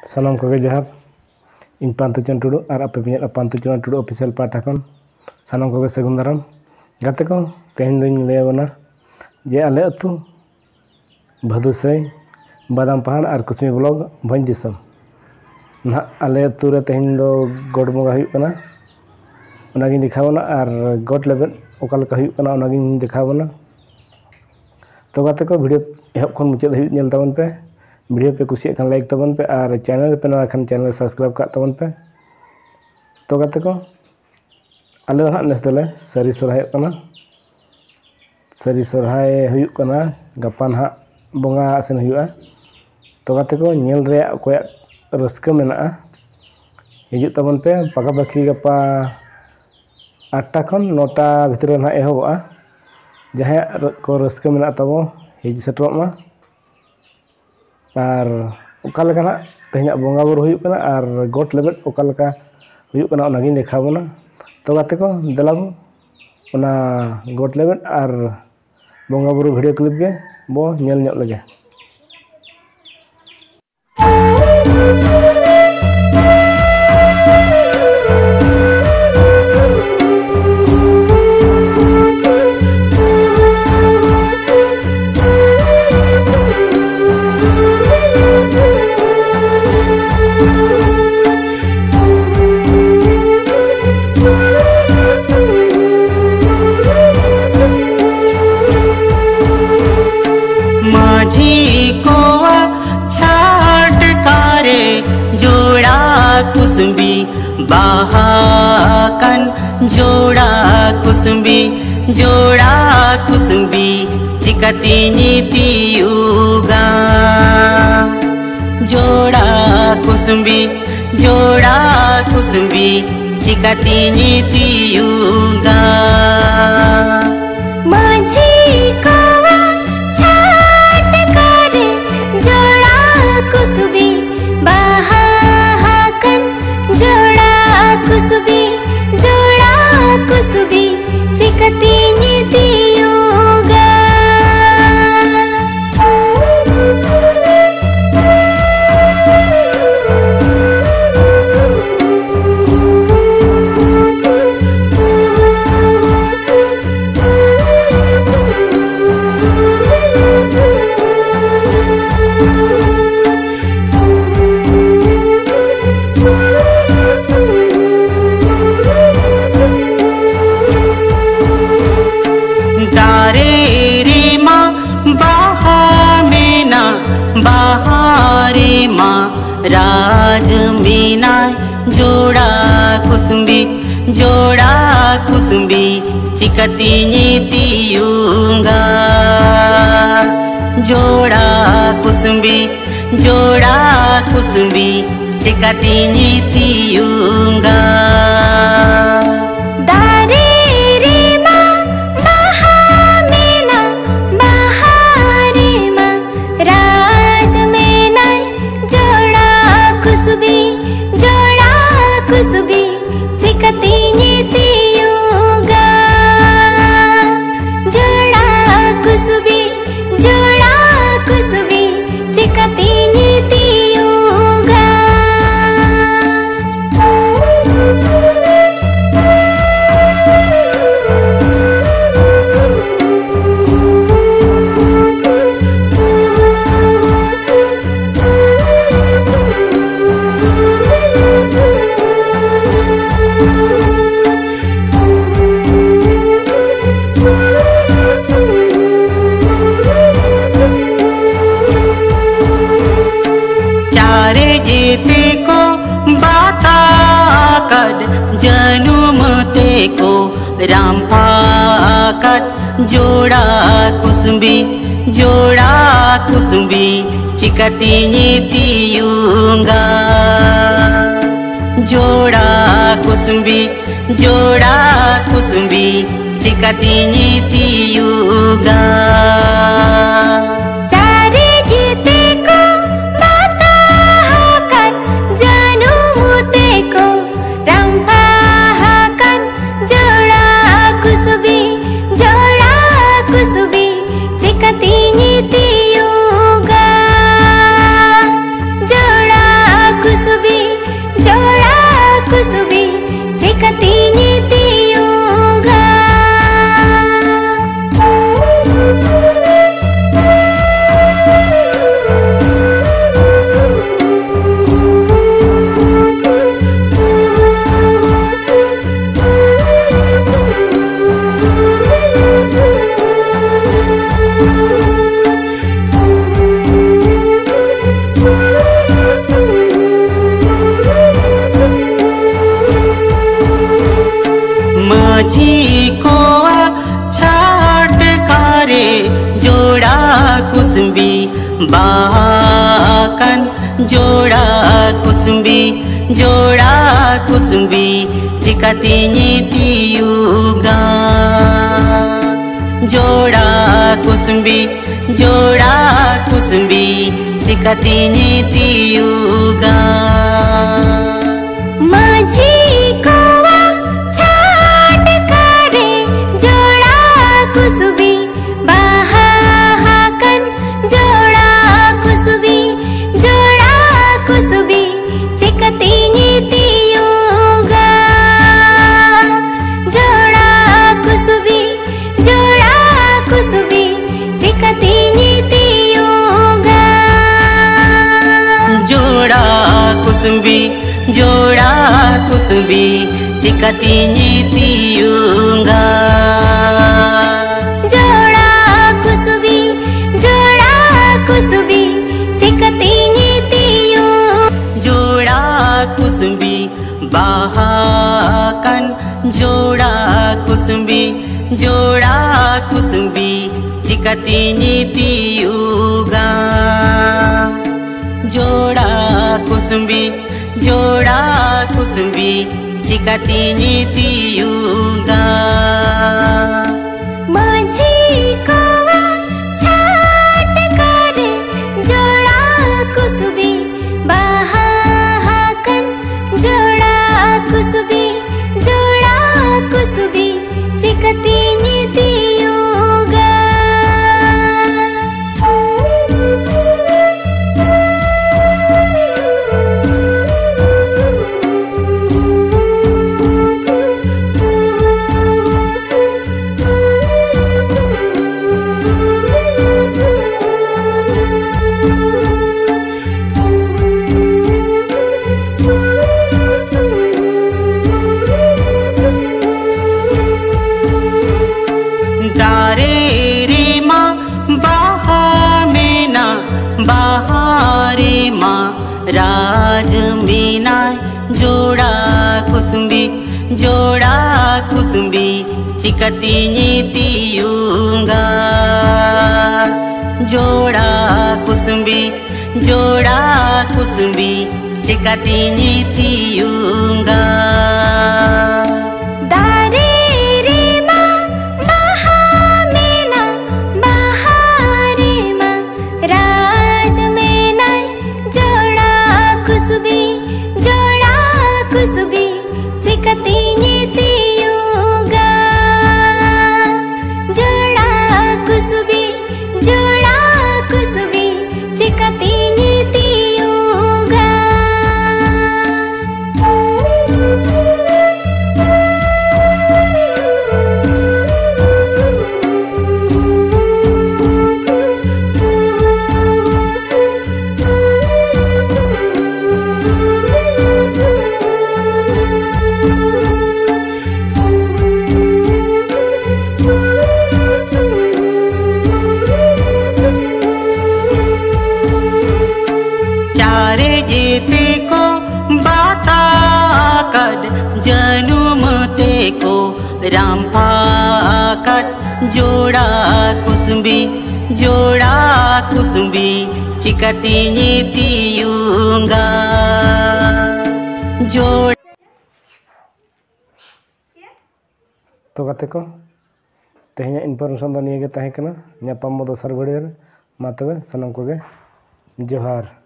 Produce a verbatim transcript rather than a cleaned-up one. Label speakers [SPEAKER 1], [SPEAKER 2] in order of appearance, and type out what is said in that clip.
[SPEAKER 1] सानाम को जोहार इन पांतुचन टुडू और आपे पे पांतुचन टुडू ऑफिशियल पार्ट खन सानाम को सगुन दाराम गाते को तेहन दुñ लैबना जे आले अतु भदुसई बादाम पहाड़ और कुसमी ब्लॉग भंज दिसम ना आले अतु रे तेहन दो गोड बंगा हुई कना उनागिन दिखावना और गोड लेवल ओका लका हुई कना उनागिन दिखावना तो गाते को वीडियो एहब खन मुचाद हुई नेल ताबन पे वीडियो पे कुछ लाइक तबन पे और चैनल पे ना खान चैनल सब्सक्राइब का तबन पे तो गाते को आले ना नेस दले सरी सोरहाय कना सरी सोरहाय हुई कना गपा ना बंगा सेन हुआ तो गाते को नेल रे कोया रस्क मेना हिजु तबन पे पाका बाकी गपा आठटा खन नौटा भितर ना एहबा जहां को रस्क मेना तबो हिज सेटरमा और ओकालका तेहना बंगा बुरु हुई कना और गोट लेबेट ओकालका हुई कना ओनागिन देखाबना तो गाते को देलाबो ओना गोट लेबेट और बंगा बुरु वीडियो क्लिप के बो नेल ᱧᱚᱜ लगे
[SPEAKER 2] कुसुम्बी बाहाकन जोड़ा कुसुम्बी जोड़ा कुसुम्बी चिकती नीति युगा जोड़ा कुसुम्बी जोड़ा कुसुम्बी चिकती नीति युगा
[SPEAKER 3] माझी कोवा छाट करे जोड़ा कुसुम्बी बाहा जोड़ा कुसुम्बी जोड़ा कुसुम्बी चिकती नीति युगा राज मीना जोड़ा कुसुम्बी जोड़ा कुसुम्बी चिकती नीति युगा जोड़ा कुसुम्बी जोड़ा कुसुम्बी चिकती नीति युगा कुसुम्बी चिकती नीति युगा जोड़ा कुसुम्बी जोड़ा कुसुम्बी चिकती नीति युगा जनुम ते को राम पाकत जोड़ा कुसुम्बी जोड़ा कुसुम्बी चिकती नीति युगा जोड़ा कुसुम्बी जोड़ा कुसुम्बी चिकती नीति युगा चिकती नीति युगा जोड़ा माझी कोआ छाट करे जोड़ा कुसुम्बी बाहाकन जोड़ा कुसुम्बी जोड़ा कुसुम्बी चिकतिनी तियुगा जोड़ा कुसुम्बी जोड़ा कुसुम्बी चिकतिनी तियुगा
[SPEAKER 4] माझी कोवा छाट करे जोड़ा कुसुम्बी बाहाकन जोड़ा कुसुम्बी जोड़ा कुसुम्बी चिकतिनी तियुगा जोड़ा कुसुम्बी जोड़ा कुसुम्बी चिकतिनी तियुगा
[SPEAKER 3] जोड़ा कुसुम्बी जोड़ा कुसुम्बी चिकतिनी तियुगा
[SPEAKER 4] जोड़ा कुसुम्बी जोड़ा कुसुम्बी चिकतिनी तियु
[SPEAKER 3] जोड़ा कुसुम्बी बाहाकन जोड़ा कुसुम्बी जोड़ा कुसुम्बी चिकतिनी तियुगा जोड़ा कुसुम्बी जोड़ा कुसुम्बी चिकतिनी तियुगा
[SPEAKER 4] माझी कोवा छाट करे जोड़ा कुसुम्बी बाहाकन जोड़ा कुसुम्बी जोड़ा कुसुम्बी चिकतिनी तियुगा
[SPEAKER 3] दारे रे माँ बाहा मीना बहारे माँ राज मीना जोड़ा कुसुम्बी जोड़ा कुसुम्बी चिकतिनी तियुगा जोड़ा कुसुम्बी जोड़ा कुसुम्बी चिकतिनी तियुगा
[SPEAKER 4] दारे रे माँ बहामेना बहारे माँ राज मेना जोड़ा कुसुम्बी जोड़ा कुसुम्बी चिकतिनी तियुगा जोड़ा कुसुम्बी जोड़ा कुसुम्बी चिकतिनी तियुगा
[SPEAKER 3] चारे जेते को बाता कद जनुम ते को राम पाकत जोड़ा कुसुम्बी जोड़ा कुसुम्बी चिकतिनी तियुगा जोड़ा
[SPEAKER 1] तो गाते को तेहना इनफॉर्मेशन दो निये गे ताहे कना ᱧᱟᱯᱟᱢ ᱫᱚᱥᱟᱨ ᱵᱷᱤᱰᱤᱭᱳ ᱨᱮ ᱢᱟ ᱛᱚᱵे ᱥᱟᱱᱟᱢ ᱠᱚᱜᱮ ᱡᱚᱦᱟᱨ।